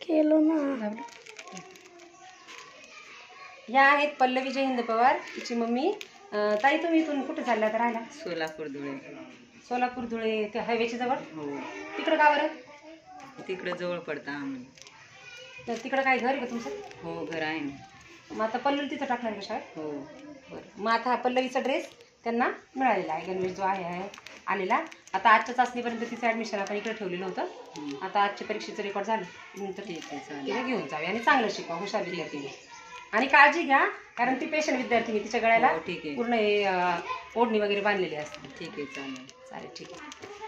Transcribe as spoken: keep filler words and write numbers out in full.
केलो ना. या आहेत पल्लवी जयहिंद पवार, तिची मम्मी. अं, ताई तुम्ही इथून कुठे चालल्या आता राहायला? सोलापूर धुळे. सोलापूर धुळे त्या हायवेच्या जवळ. हो. तिकडं का बरं? तिकडे जवळ पडतं आम्ही. तर तिकडं काय घर आहे का तुमचं? हो, घर आहे ना. मग आता पल्लवी तिथं टाकणार का शाळेत? हो. बरं, मग आता हा पल्लवीचा ड्रेस त्यांना मिळालेला आहे. गणवेश जो आहे आहे आलेला. आता आजच्या चाचणीपर्यंत तिचं ॲडमिशन आपण इकडे ठेवलेलं होतं. आता आजच्या परीक्षेचं रेकॉर्ड झालं नंतर ठीक आहे, चालेल. तिला घेऊन जावे आणि चांगलं शिकवा, हुशार विद्यार्थी. आणि काळजी घ्या, कारण ती पेशंट विद्यार्थी तिच्या गळ्याला हो, ठीक आहे. पूर्ण हे अं, ओढणी वगैरे बांधलेली असते. ठीक आहे, चालेल. चालेल, ठीक आहे.